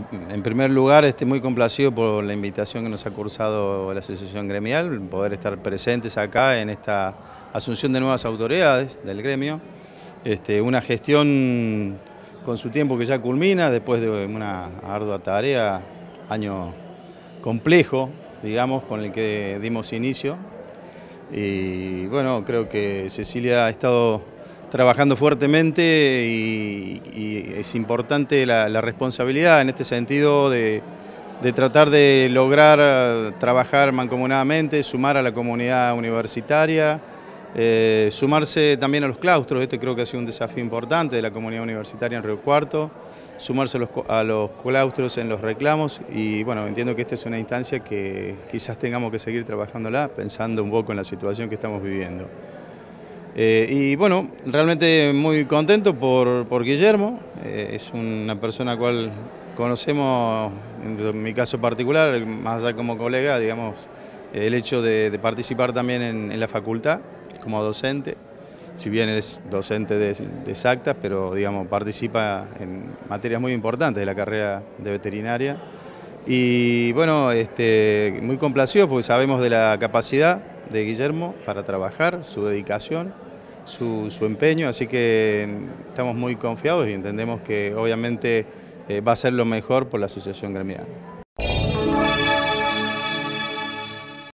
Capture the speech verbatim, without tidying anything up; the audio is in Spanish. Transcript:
En primer lugar, estoy muy complacido por la invitación que nos ha cursado la Asociación Gremial, poder estar presentes acá en esta asunción de nuevas autoridades del gremio. Este, una gestión con su tiempo que ya culmina, después de una ardua tarea, año complejo, digamos, con el que dimos inicio. Y bueno, creo que Cecilia ha estado trabajando fuertemente y, y es importante la, la responsabilidad en este sentido de, de tratar de lograr trabajar mancomunadamente, sumar a la comunidad universitaria, eh, sumarse también a los claustros. Este creo que ha sido un desafío importante de la comunidad universitaria en Río Cuarto, sumarse a los, a los claustros en los reclamos y bueno, entiendo que esta es una instancia que quizás tengamos que seguir trabajándola, pensando un poco en la situación que estamos viviendo. Eh, y bueno, realmente muy contento por, por Guillermo, eh, es una persona a la cual conocemos, en mi caso particular, más allá como colega, digamos, el hecho de, de participar también en, en la facultad como docente, si bien es docente de, de exactas, pero digamos, participa en materias muy importantes de la carrera de veterinaria. Y bueno, este, muy complacido porque sabemos de la capacidad de Guillermo para trabajar, su dedicación, su, su empeño, así que estamos muy confiados y entendemos que obviamente eh, va a ser lo mejor por la asociación gremial.